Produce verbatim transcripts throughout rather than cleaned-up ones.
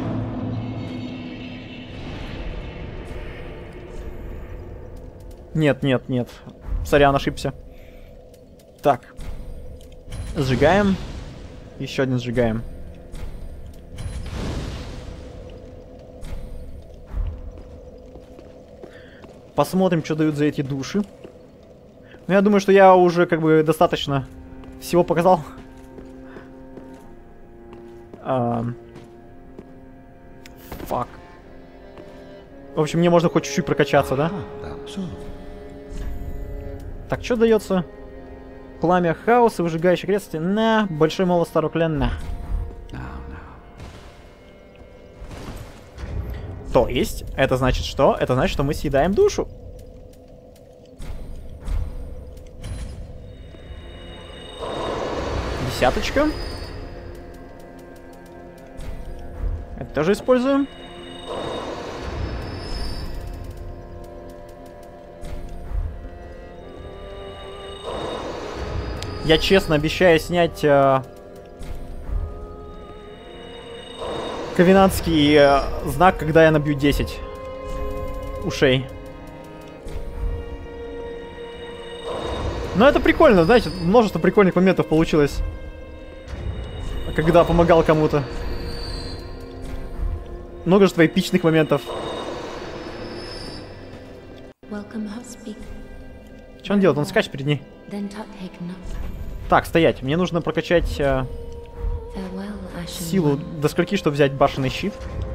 Нет, нет, нет. Сорян, ошибся. Так. Сжигаем. Еще один сжигаем. Посмотрим, что дают за эти души. Ну, я думаю, что я уже как бы достаточно всего показал. Фак. Uh, В общем, мне можно хоть чуть-чуть прокачаться, да? Так, что дается? Пламя хаоса, выжигающий крест. На, большой молот старого клена. То есть, это значит что? Это значит, что мы съедаем душу. Десяточка. Это тоже используем. Я честно обещаю снять э, ковенантский э, знак, когда я набью десять ушей. Но это прикольно, знаете, множество прикольных моментов получилось, когда помогал кому-то. Множество эпичных моментов. Что он делает? Он скачет перед ней. Так, стоять. Мне нужно прокачать э, силу до скольки, чтобы взять башенный щит.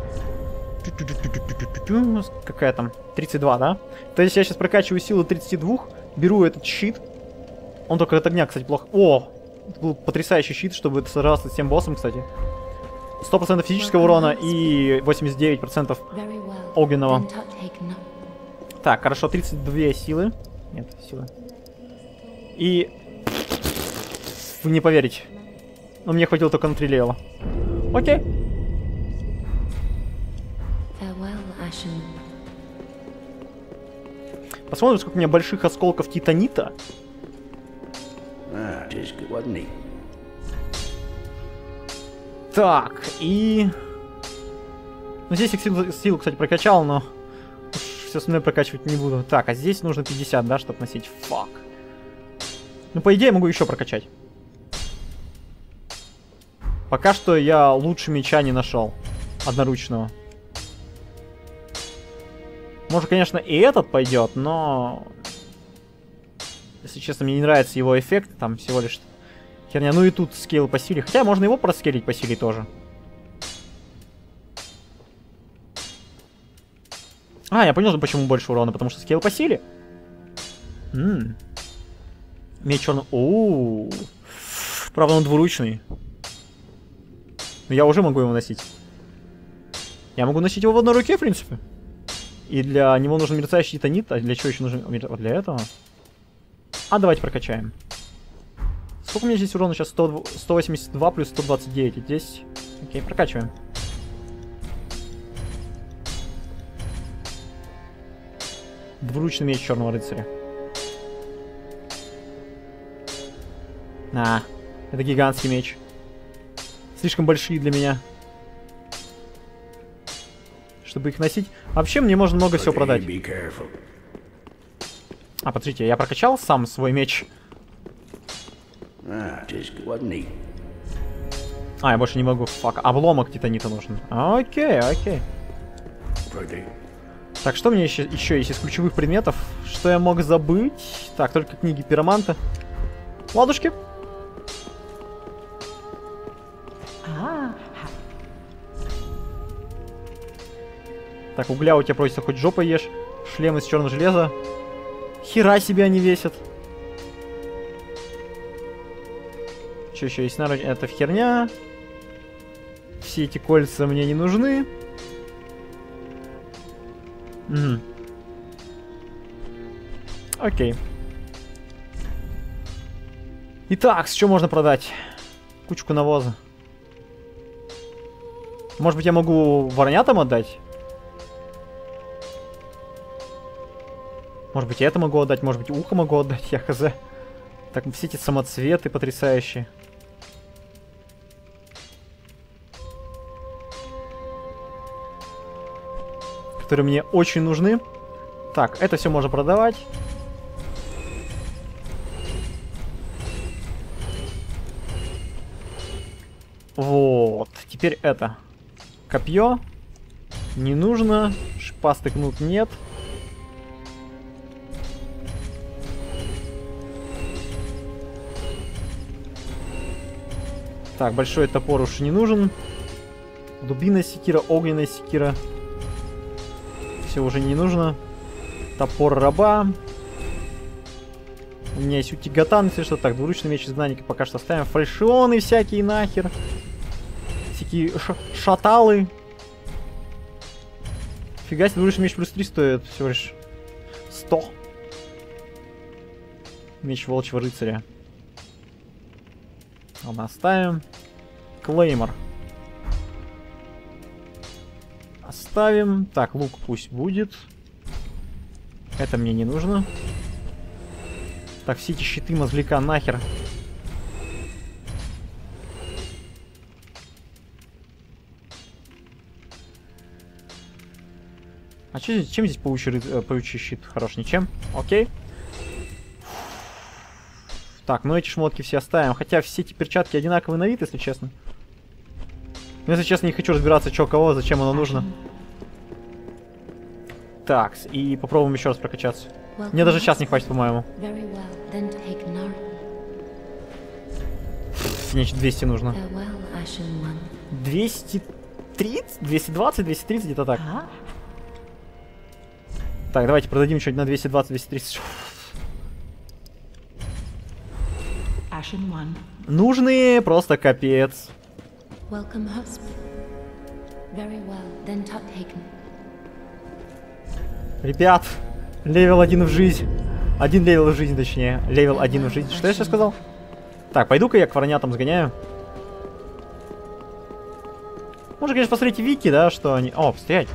Какая там? тридцать два, да? То есть я сейчас прокачиваю силу тридцати двух, беру этот щит. Он только от огня, кстати, плохо. О! Это был потрясающий щит, чтобы сражаться с тем боссом, кстати. сто процентов физического урона и восемьдесят девять процентов огненного. Так, хорошо, тридцать две силы. Нет, силы. И... Вы не поверите. Но мне хватило только на три левела. Окей. Посмотрим, сколько у меня больших осколков титанита. Так, и... Ну, здесь я силу, силу, кстати, прокачал, но... Все остальное прокачивать не буду. Так, а здесь нужно пятьдесят, да, чтобы носить. Фак. Ну, по идее, могу еще прокачать. Пока что я лучше меча не нашел. Одноручного. Может, конечно, и этот пойдет, но... Если честно, мне не нравится его эффект. Там всего лишь херня. Ну и тут скейл по силе. Хотя можно его проскейлить по силе тоже. А, я понял, почему больше урона. Потому что скейл по силе. Ммм. Меч черный. Оу. Правда, он двуручный. Но я уже могу его носить. Я могу носить его в одной руке, в принципе. И для него нужен мерцающий титанит. А для чего еще нужен? Вот для этого. А давайте прокачаем. Сколько у меня здесь урона сейчас? сто, сто восемьдесят два плюс сто двадцать девять. И здесь... Окей, прокачиваем. Двуручный меч черного рыцаря. На, это гигантский меч. Слишком большие для меня, чтобы их носить. Вообще мне можно много всего продать. А, подождите, я прокачал сам свой меч. А, я больше не могу. Фак, обломок титанита нужен. Окей, окей. Так, что мне еще, еще есть из ключевых предметов? Что я мог забыть? Так, только книги пироманта. Ладушки. Так, угля у тебя просится, хоть жопа ешь. Шлем из черного железа. Хера себе они весят. Что еще есть? Народ... Это херня. Все эти кольца мне не нужны. Угу. Окей. Итак, с чего можно продать? Кучку навоза. Может быть, я могу воронятам отдать? Может быть, я это могу отдать, может быть, ухо могу отдать, я хз. Так, все эти самоцветы потрясающие. которые мне очень нужны. Так, это все можно продавать. Вот, теперь это. Копье. Не нужно. Шипастый кнут нет. Так, большой топор уж не нужен. Дубина секира, огненная секира. Все уже не нужно. Топор раба. У меня есть утигатан, если что. Так, двуручный меч изгнанника пока что оставим. Фальшионы всякие нахер. Всякие шаталы. Фига себе, двуручный меч плюс три стоит всего лишь сто. Меч волчьего рыцаря. Ладно, оставим. Клеймор. Оставим. Так, лук пусть будет. Это мне не нужно. Так, все эти щиты мозгляка нахер. А че, чем здесь паучий, э, паучий щит хорош? Ничем? Окей. Так, ну эти шмотки все оставим. Хотя все эти перчатки одинаковые на вид, если честно. Но, если честно, не хочу разбираться, что кого, зачем оно нужно. Так, и попробуем еще раз прокачаться. Мне даже сейчас не хватит, по-моему. Мне двести нужно. двести тридцать? двести двадцать, двести тридцать, где-то так. Так, давайте продадим что-нибудь на двести двадцать, двести тридцать. Нужные просто капец. Ребят, левел один в жизнь. Один левел в жизнь, точнее. Левел один в жизнь. Что я сейчас сказал? Так, пойду-ка я к воронятам сгоняю. Можно, конечно, посмотреть вики, да, что они... О, стоять.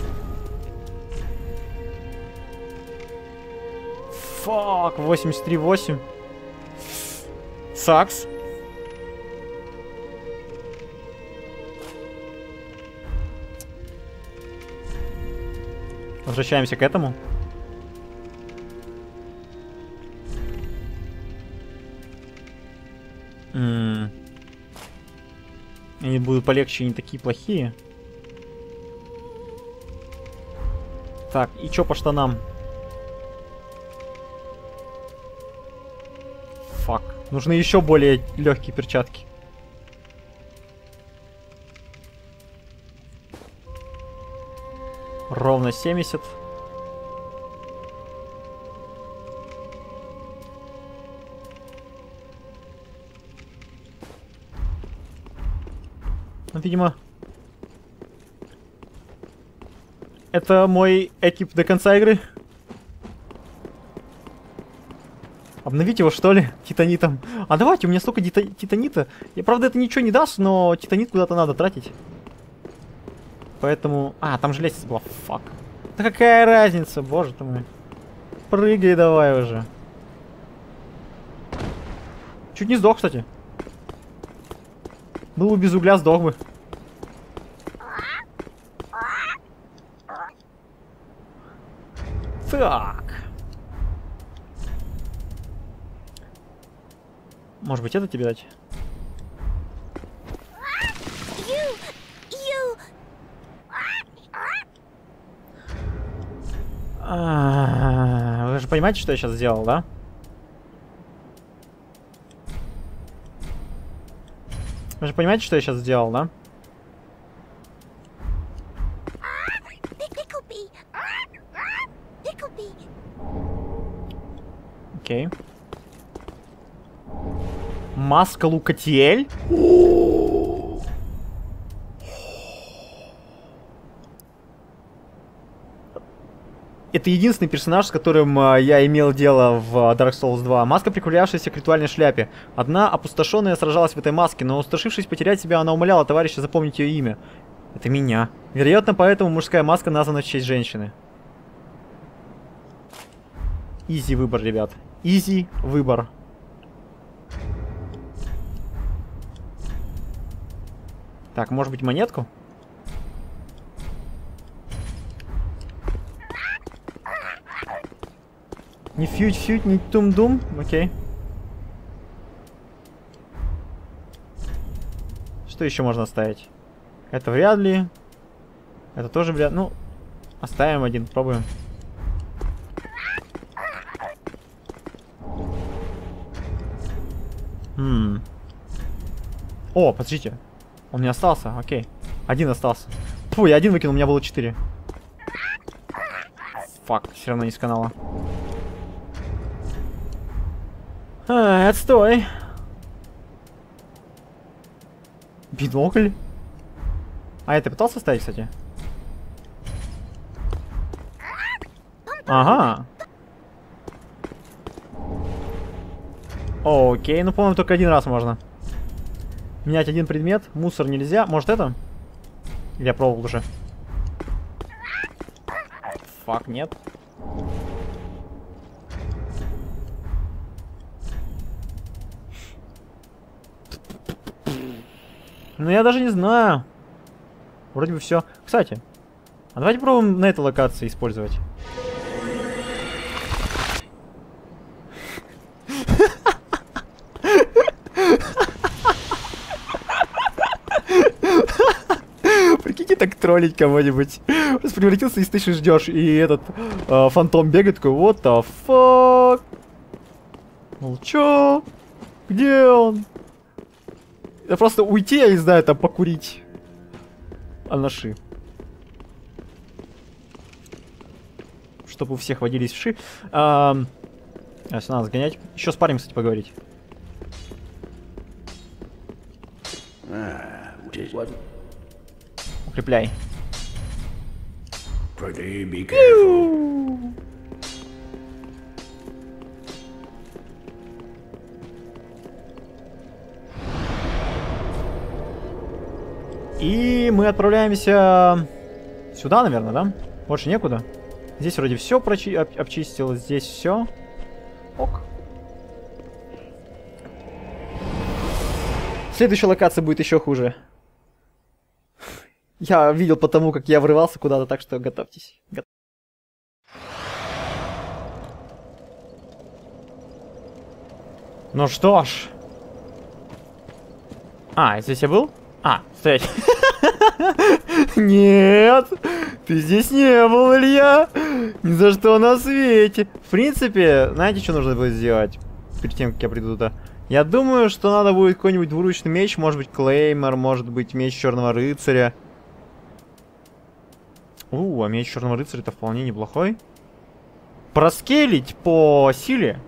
Фак, восемьдесят три восемь. Сакс. Возвращаемся к этому. М-м. Они будут полегче, не такие плохие. Так, и чё по штанам? Фак. Нужны еще более легкие перчатки. Ровно семьдесят. Ну, видимо, это мой экип до конца игры. Обновить его, что ли, титанитом. А давайте, у меня столько тита титанита. И, правда, это ничего не даст, но титанит куда-то надо тратить. Поэтому... А, там же лестница была. Фак. Да какая разница, боже ты мой. Прыгай давай уже. Чуть не сдох, кстати. Был бы без угля, сдох бы. Так. Может быть, это тебе дать? А, вы же понимаете, что я сейчас сделал, да? Вы же понимаете, что я сейчас сделал, да? Окей. Маска Лукатиэль? Это единственный персонаж, с которым э, я имел дело в Dark Souls два. Маска, прикреплявшаяся к ритуальной шляпе. Одна опустошенная сражалась в этой маске, но устрашившись потерять себя, она умоляла товарища запомнить ее имя. Это меня. Вероятно, поэтому мужская маска названа в честь женщины. Изи выбор, ребят. Изи выбор. Так, может быть, монетку? Не фьють-фьють, не тум-дум. Окей. Что еще можно оставить? Это вряд ли. Это тоже вряд ли. Ну, оставим один, пробуем. Хм. О, подождите. Он не остался, окей. Один остался. Фу, я один выкинул, у меня было четыре. Фак, все равно не с канала. А, отстой. Бинокль. А это пытался ставить, кстати? Ага. Окей, ну, по-моему, только один раз можно. Менять один предмет. Мусор нельзя. Может, это? Или я пробовал уже? Фак, нет. Ну, я даже не знаю. Вроде бы все. Кстати, а давайте попробуем на этой локации использовать. Прикиньте, так троллить кого-нибудь. Просто превратился, и ты ждешь, и этот э, фантом бегает такой, what the fuck? Мол, чё? Где он? Это просто уйти, я не знаю, там покурить. Анаши. Чтобы у всех водились вши. А, а все, надо сгонять. Еще с парнем, кстати, поговорить. Укрепляй. И мы отправляемся сюда, наверное, да? Больше некуда. Здесь вроде все прочи... об... обчистилось, здесь все. Ок. Следующая локация будет еще хуже. Я видел по тому, как я врывался куда-то, так что готовьтесь. Го... Ну что ж. А, здесь я был? А, стоять. Нет, ты здесь не был, Илья. Ни за что на свете. В принципе, знаете, что нужно будет сделать перед тем, как я приду туда? Я думаю, что надо будет какой-нибудь двуручный меч, может быть, клеймор, может быть, меч Черного Рыцаря. У, а меч Черного Рыцаря-то вполне неплохой. Проскейлить по силе.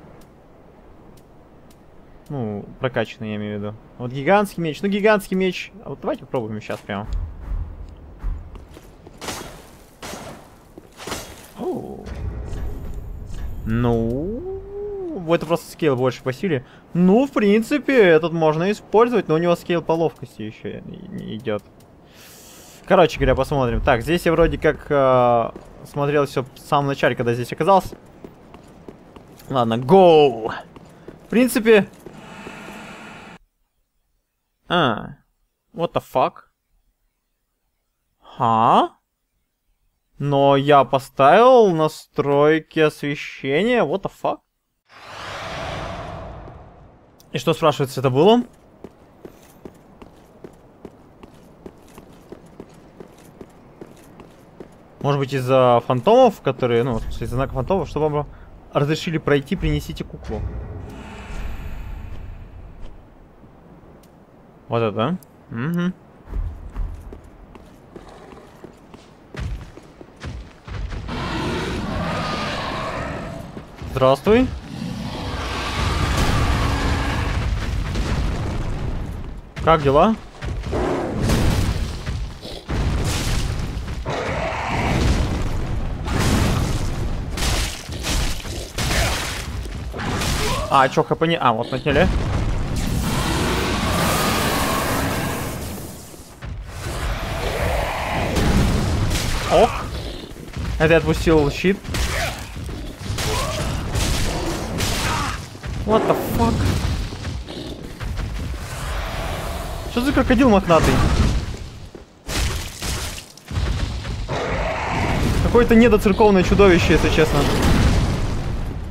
Ну, прокачанный, я имею в виду. Вот гигантский меч. Ну, гигантский меч. А вот давайте попробуем сейчас прямо. Оу. Ну, это просто скейл больше по силе. Ну, в принципе, этот можно использовать, но у него скейл по ловкости еще не идет. Короче говоря, посмотрим. Так, здесь я вроде как э, смотрел все в самом начале, когда здесь оказался. Ладно, go! В принципе... А, what the fuck? Ха? Но я поставил настройки освещения, what the fuck? И что, спрашивается, это было? Может быть, из-за фантомов, которые, ну, из-за знака фантомов, чтобы вам разрешили пройти, принесите куклу. Вот это, да? Угу. Здравствуй. Как дела? А, чё, хп не... А, вот натяли. Ох. Это я отпустил щит. What the fuck? Что за крокодил мохнатый? Какое-то недоцерковное чудовище, если честно.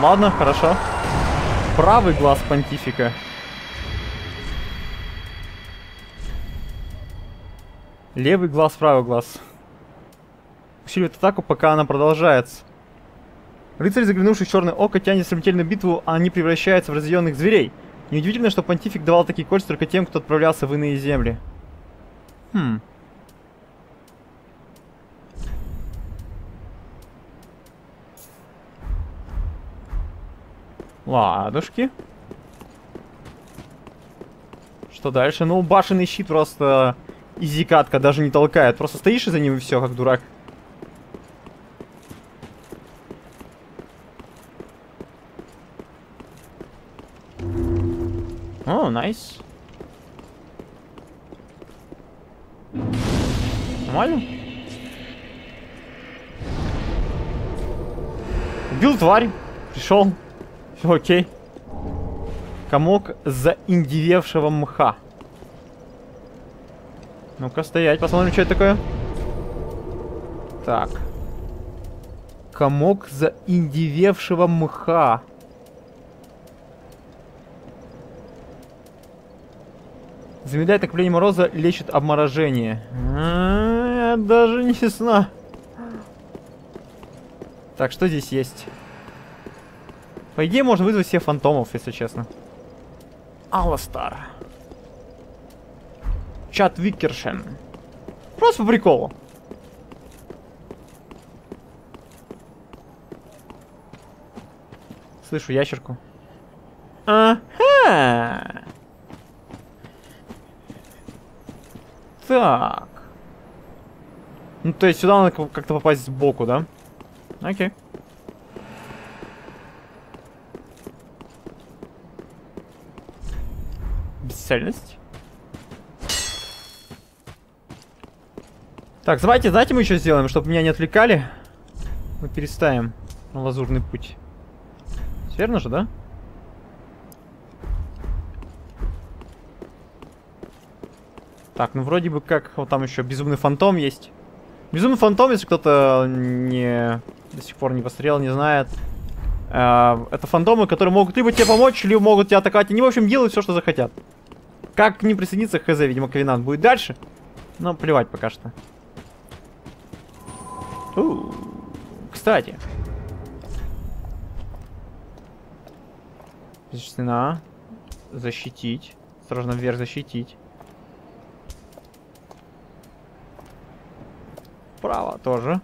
Ладно, хорошо. Правый глаз понтифика. Левый глаз, правый глаз. Усиливает атаку, пока она продолжается. Рыцарь, заглянувший в черное око, тянет смертельную битву, а они превращаются в разъяренных зверей. Неудивительно, что понтифик давал такие кольца только тем, кто отправлялся в иные земли. Хм. Ладушки. Что дальше? Ну, башенный щит просто изи-катка, даже не толкает. Просто стоишь и за ним и все, как дурак. О, найс. Нормально? Убил тварь. Пришел. Все окей. Комок заиндевевшего мха. Ну-ка, стоять, посмотрим, что это такое. Так. Комок заиндевевшего мха. Замедляет накопление мороза, лечит обморожение. А, я даже не знаю. Так, что здесь есть? По идее, можно вызвать всех фантомов, если честно. Аластар. Чат Виккершен. Просто по приколу. Слышу ящерку. Ага. Так. Ну, то есть сюда надо как-то попасть сбоку, да? Окей. Бесцельность. Так, давайте, знаете, мы еще сделаем, чтобы меня не отвлекали. Мы переставим на лазурный путь. Верно же, да? Так, ну вроде бы как вот там еще безумный фантом есть. Безумный фантом, если кто-то не до сих пор не посмотрел, не знает. Э, это фантомы, которые могут либо тебе помочь, либо могут тебя атаковать. Они, в общем, делают все, что захотят. Как к ним присоединиться, хз, видимо, Ковенант будет дальше. Но плевать пока что. У -у -у. Кстати. Стена. Защитить. Осторожно, вверх защитить. Право тоже.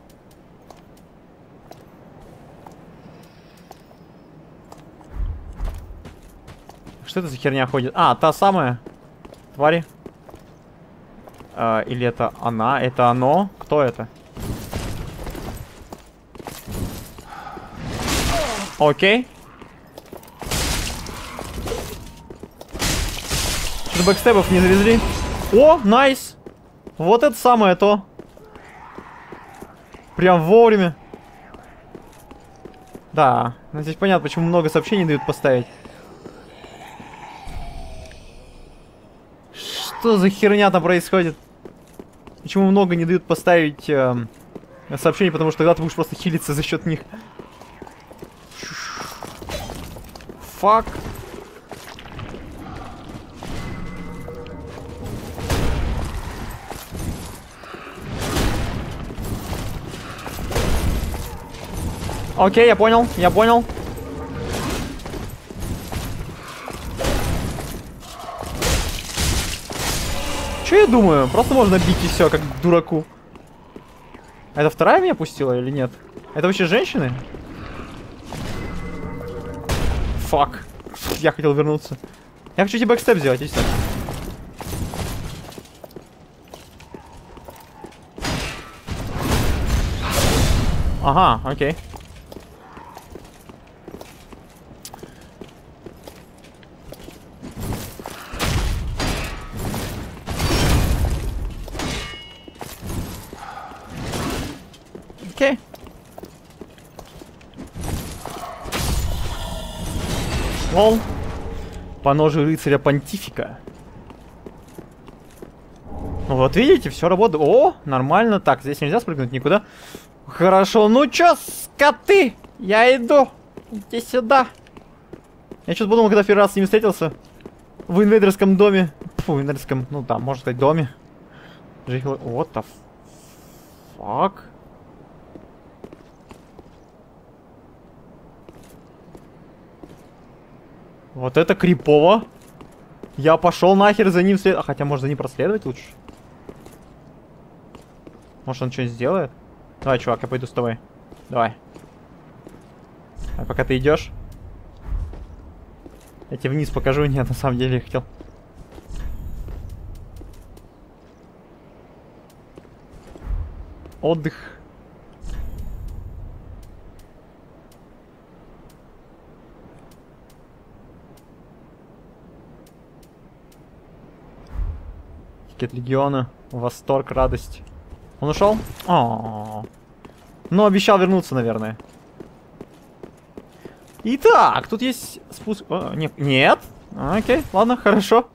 Что это за херня ходит? А, та самая твари. А, или это она? Это оно? Кто это? Окей. Что-то бэкстепов не завезли. О, найс! Вот это самое то. Прям вовремя. Да, ну здесь понятно, почему много сообщений дают поставить. Что за херня там происходит? Почему много не дают поставить э, сообщений, потому что тогда ты будешь просто хилиться за счет них. Фак. Окей, я понял, я понял. Че я думаю? Просто можно бить и все, как дураку. Это вторая меня пустила или нет? Это вообще женщины? Фак. Я хотел вернуться. Я хочу тебе бэкстеп сделать, и все. Ага, окей. Окей. Лол. По ножу рыцаря понтифика. Ну вот видите, все работает. О, нормально. Так, здесь нельзя спрыгнуть никуда. Хорошо, ну чё, скоты? Я иду. Иди сюда. Я что-то подумал, когда первый раз с ним встретился. В инвейдерском доме. Фу, в инвейдерском, ну да, можно сказать, доме. What the fuck? Вот это крипово. Я пошел нахер за ним след... А хотя, может, за ним проследовать лучше? Может, он что-нибудь сделает? Давай, чувак, я пойду с тобой. Давай. А пока ты идешь. Я тебе вниз покажу. Нет, на самом деле я хотел. Отдых. Тикет легиона. Восторг, радость. Он ушел? О-о-о. Ну, обещал вернуться, наверное. Итак, тут есть спуск... О, не... Нет? Окей, ладно, хорошо.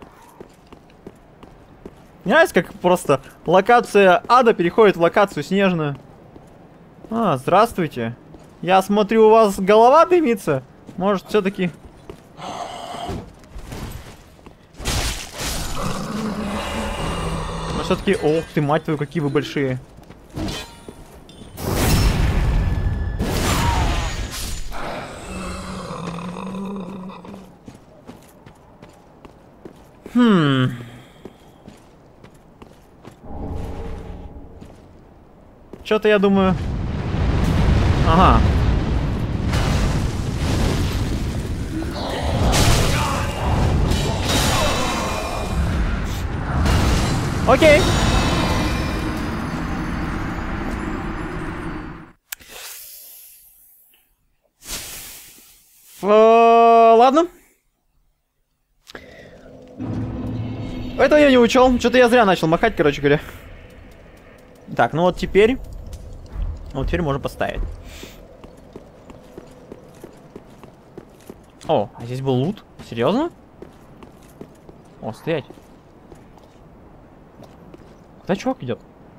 Знаете, как просто локация ада переходит в локацию снежную. А, здравствуйте. Я смотрю, у вас голова дымится. Может, все-таки... Но все-таки... Ох ты, мать твою, какие вы большие. Хм... Что-то я думаю... Ага. Окей. Ф ладно. Этого я не учел. Что-то я зря начал махать, короче говоря. Так, ну вот теперь... Вот теперь можно поставить. О, а здесь был лут? Серьезно? О, стоять. Куда чувак идет?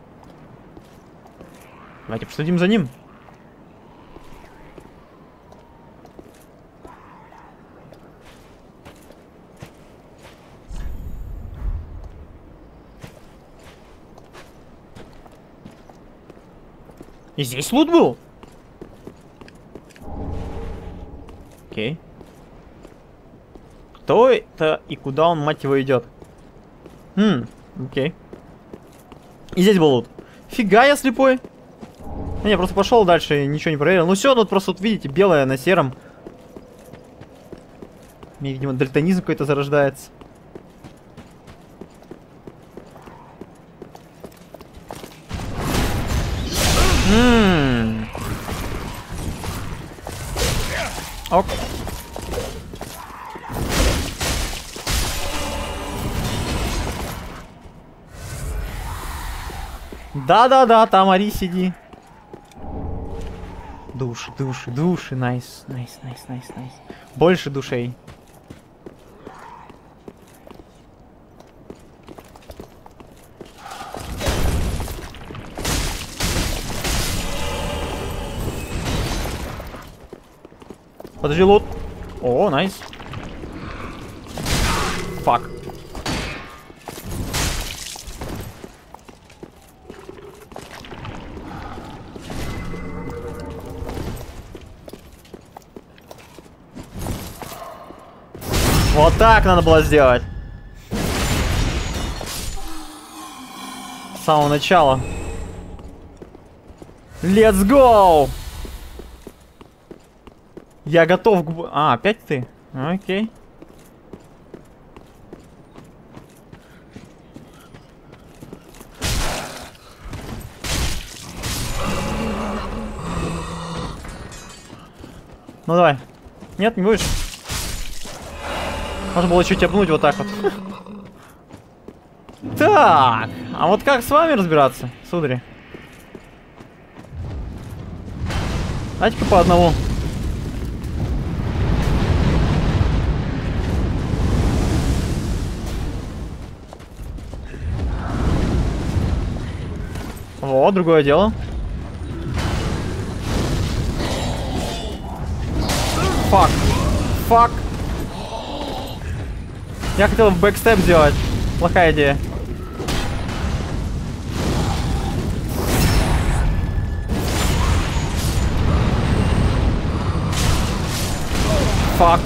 Давайте последим за ним. И здесь лут был? Окей. Кто это и куда он, мать его, идет? Хм, окей. И здесь был лут. Фига я слепой. Не, я просто пошел дальше и ничего не проверил. Ну все, тут просто, вот видите, белое на сером. Мне, видимо, дальтонизм какой-то зарождается. Ммм. Ок. Да-да-да, там Ари, сиди. Души, души, души, найс, найс, найс, найс, найс. Больше душей. Подожди, лут. О, найс. Фак. Вот так надо было сделать. С самого начала. Let's go! Я готов к... А, опять ты? Окей. Ну давай. Нет, не будешь? Можно было чуть обнуть вот так вот. Так, а вот как с вами разбираться, судари? Давайте-ка по одному. Вот, другое дело. Фак. Фак. Я хотел бэкстеп сделать. Плохая идея. Фак.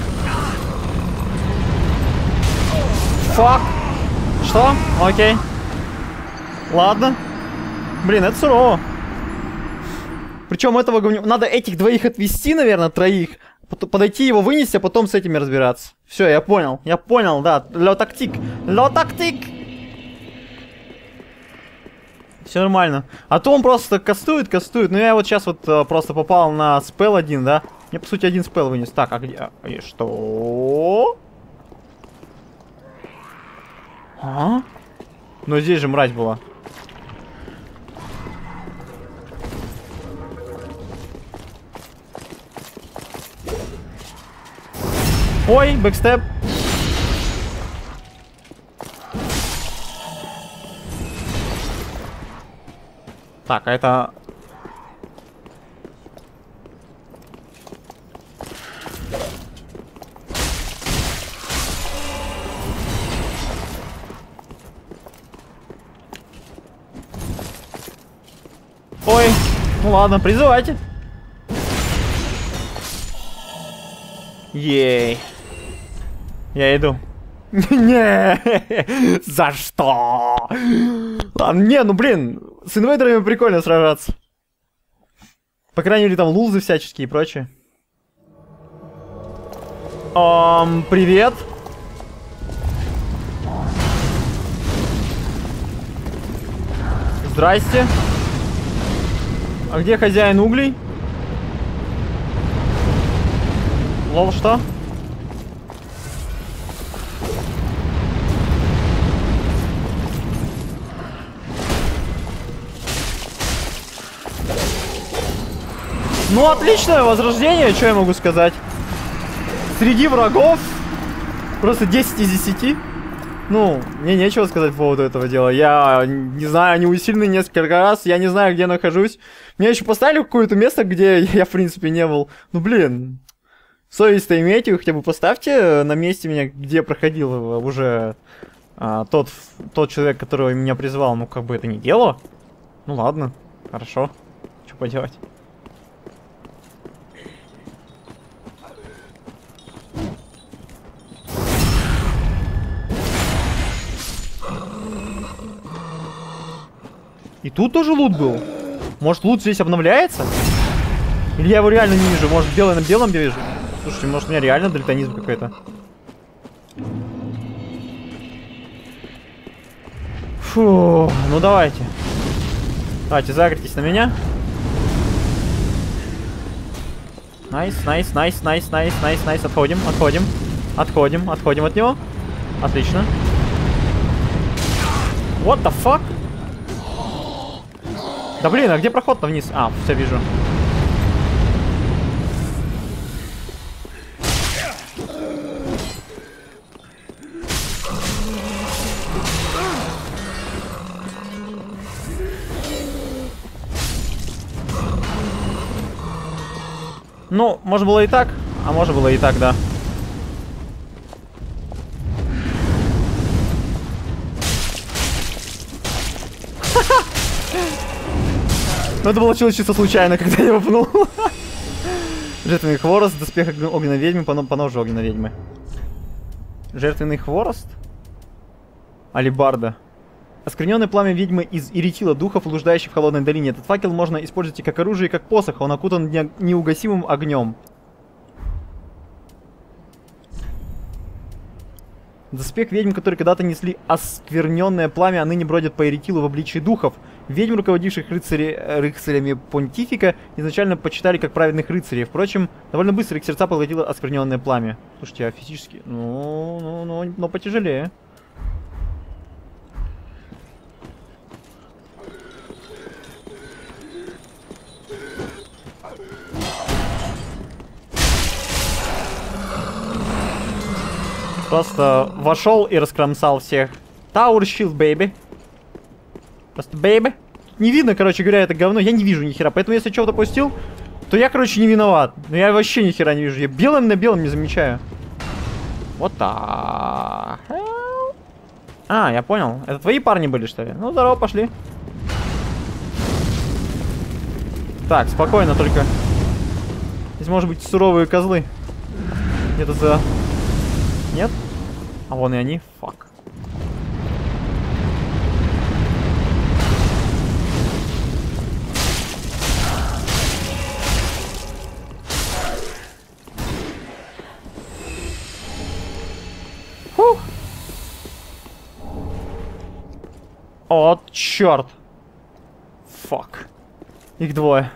Фак. Что? Окей. Ладно. Блин, это сурово. Причем этого говня... Надо этих двоих отвести, наверное, троих. Подойти его вынести, а потом с этими разбираться. Все, я понял. Я понял, да. Лё тактик. Лё тактик. Все нормально. А то он просто кастует, кастует. Ну я вот сейчас вот uh, просто попал на спел один, да? Мне, по сути, один спел вынес. Так, а где... А, и что? А? Ну здесь же мразь была. Ой, бэкстеп. Так, а это... Ой, ну ладно, призывайте. Ей. Я иду. Не, за что? Ладно, не, ну блин, с инвейдерами прикольно сражаться. По крайней мере, там лузы всяческие и прочее. Эм, привет. Здрасте. А где хозяин углей? Лол, что? Ну, отличное возрождение, что я могу сказать? Среди врагов просто десять из десяти. Ну, мне нечего сказать по поводу этого дела. Я не знаю, они усилены несколько раз, я не знаю, где нахожусь. Меня еще поставили в какое-то место, где я, в принципе, не был. Ну, блин, совесть-то имейте, вы хотя бы поставьте на месте меня, где проходил уже а, тот, тот человек, который меня призвал. Ну, как бы это не дело. Ну, ладно, хорошо. Что поделать? И тут тоже лут был. Может, лут здесь обновляется? Или я его реально не вижу? Может, белый на белом вижу? Слушайте, может, у меня реально дальтонизм какой-то. Фу, ну давайте. Давайте, загритесь на меня. Найс, найс, найс, найс, найс, найс, найс. Отходим, отходим. Отходим, отходим от него. Отлично. What the fuck? Да блин, а где проход-то вниз? А, все вижу. Ну, может было и так, а может было и так, да. Ну это получилось чисто случайно, когда я его пнул. Жертвенный хворост, доспех огненной ведьмы, по, по ножу огненной ведьмы. Жертвенный хворост? Алибарда. Оскверненное пламя ведьмы из иритила духов, блуждающих в холодной долине. Этот факел можно использовать и как оружие, и как посох. Он окутан не неугасимым огнем. Доспех ведьм, которые когда-то несли оскверненное пламя, а ныне бродят по иритилу в обличии духов. Ведьм, руководивших рыцари, рыцарями понтифика, изначально почитали как праведных рыцарей. Впрочем, довольно быстро их сердца поглотило оскверненное пламя. Слушайте, а физически... Ну, ну, ну, но потяжелее. Просто вошел и раскромсал всех. Tower Shield, baby. Просто baby. Не видно, короче говоря, это говно. Я не вижу ни хера. Поэтому если что-то допустил, то я, короче, не виноват. Но я вообще ни хера не вижу. Я белым на белом не замечаю. Вот так. А, я понял. Это твои парни были, что ли? Ну, здорово, пошли. Так, спокойно, только... Здесь, может быть, суровые козлы. Где-то за... Нет? А вон и они. Фак. Фух. О, черт. Фак. Их двое.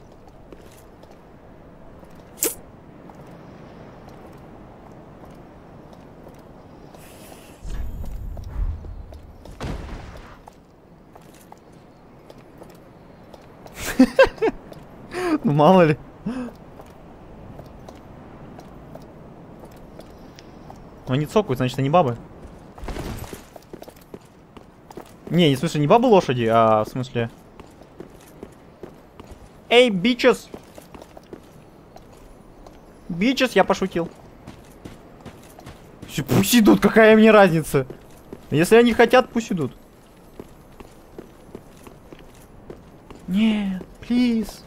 Ну мало ли. Ну они цокают, значит они бабы. Не, не в смысле не бабы лошади, а в смысле... Эй, бичес! Бичес, я пошутил. Пусть идут, какая мне разница? Если они хотят, пусть идут. Нет, плиз.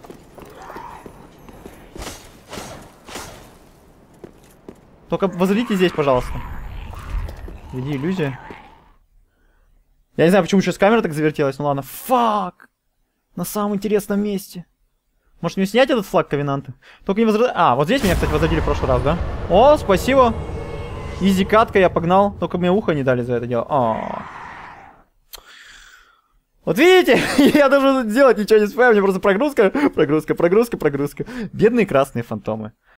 Только возлите здесь, пожалуйста. Веди иллюзия. Я не знаю, почему сейчас камера так завертелась, ну ладно. Фак! На самом интересном месте. Может мне снять этот флаг Ковенанта? Только не возродить. А, вот здесь меня, кстати, возродили в прошлый раз, да? О, спасибо. Изи катка, я погнал. Только мне ухо не дали за это дело. О. Вот видите, я даже делать ничего не успею, мне просто прогрузка, прогрузка, прогрузка, прогрузка. Бедные красные фантомы.